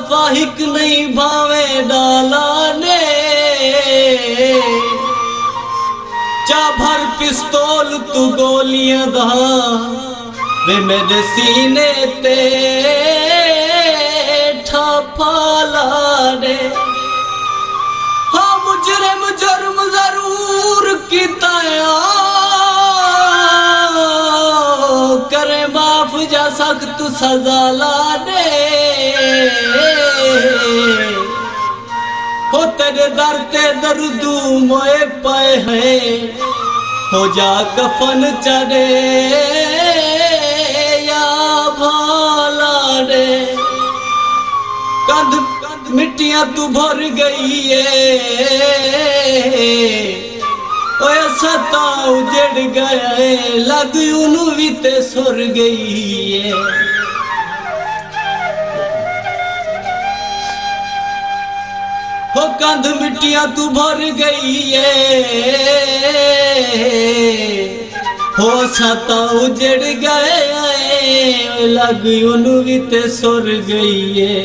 पाहिक नहीं भावे डाला ने चा भर पिस्तौल तू गोलियां दा वे मेरे सीने ते ठापाला ने हाँ मुजरिम जुर्म जरूर किताया करे माफ जा सख्त सजा ला दे हो तेरे दर ते दर्दू मोए पाए हैं हो जा कफन चढ़े या भाला रे कंध मिट्टियां तू भर गई ओए सता उजड़ गया है लग उनु भी ते सुर गई है हो कंध मिट्टियां तू भर गई है हो सता उजड़ गया है लग उनु भी ते सुर गई है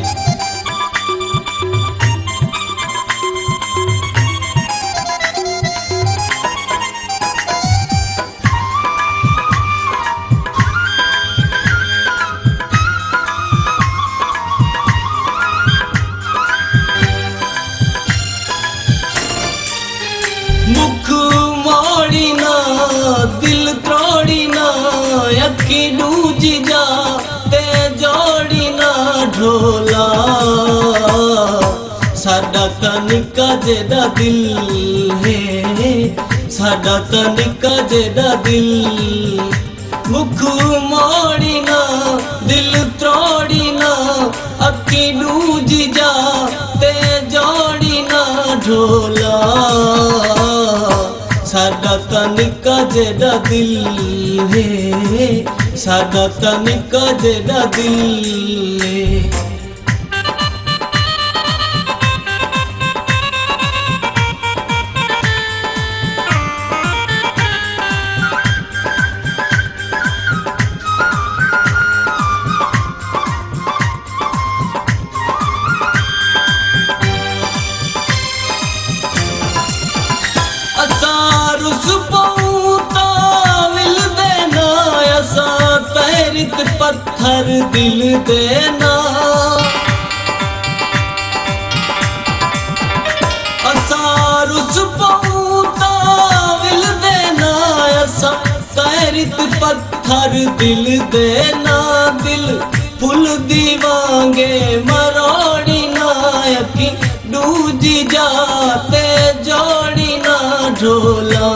मुख मोड़ी ना दिल तोड़ी ना अखी डूजी जा ते जोड़ी ना ढोला साडा तनिका जेदा दिल है साडा तनिका जेदा दिल मुख मोड़ी ना दिल तोड़ी ना अखी डूजी जा ते जोड़ी ना ढोला साडा तनिका जेदा दिल है साडा तनिका जेदा दिल है पत्थर दिल देना असार उस पऊता विल देना असा तैरित पत्थर दिल देना दिल फुल दीवांगे मरोड़ी ना यकी डूजी जाते जोड़ी ना ढोला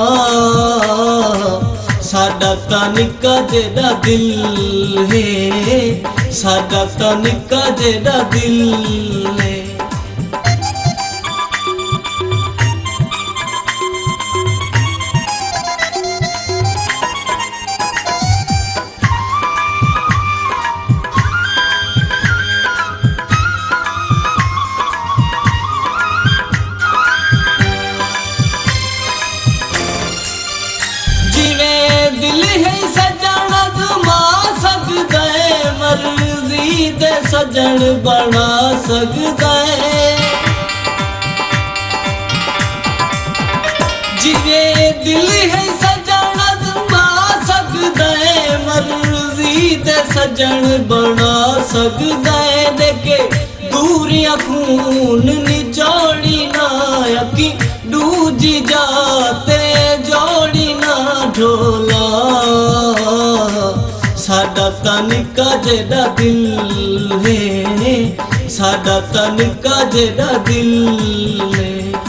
साडा तनिका जेदा दिल है साडा तनिका जेदा दिल है दिल है सजन अजमा सकदा है मर्जी दे सजन बना सकदा है जिवे दिल है सजन अजमा सकदा है मर्जी दे सजन बना सकदा है देखे दूरियां खून निचोड़ी ना यकी डूजी जाते जोड़ी ना ढोला साडा तनिका जेदा दिल है साडा तनिका जेदा दिल है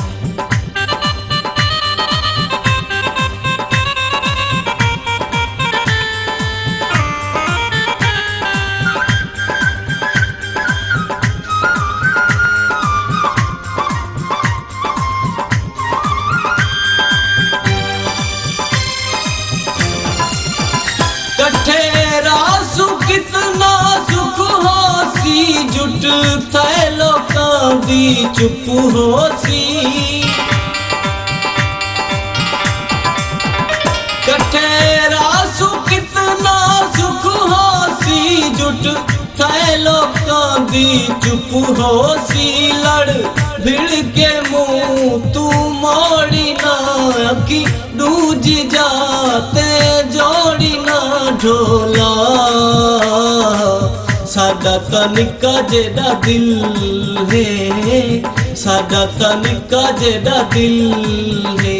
कितना सुख होसी जुट थे लोकां दी चुप होसी कठेरा सु कितना सुख होसी जुट थे लोकां दी चुप हो सी लड़ भिड़ के मुंह तू मोड़ी ना अखी डूज जाते जोड़ी ना ढोला साडा ता निक्का जेड़ा दिल है साडा ता निक्का जेड़ा दिल है।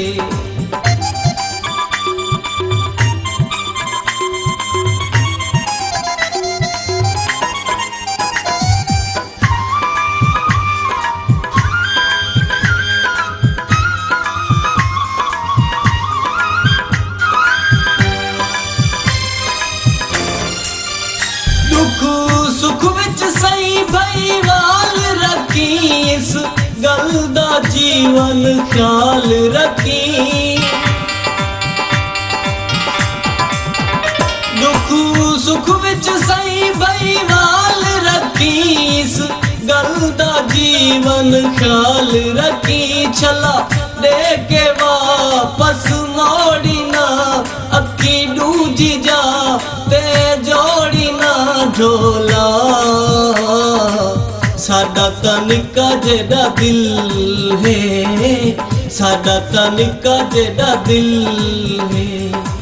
दुख सुख विच सही भई वाल रखी इस गल दा जीवन ख्याल रखी दुख सुख विच सही भई वाल रखी इस गल दा जीवन ख्याल रखी छला दे के वापस मोड़ी ना अखी डूज जा ते जोड़ी ना ढोला साडा ता निक्का जेड़ा दिल है साडा ता निक्का जेड़ा दिल है।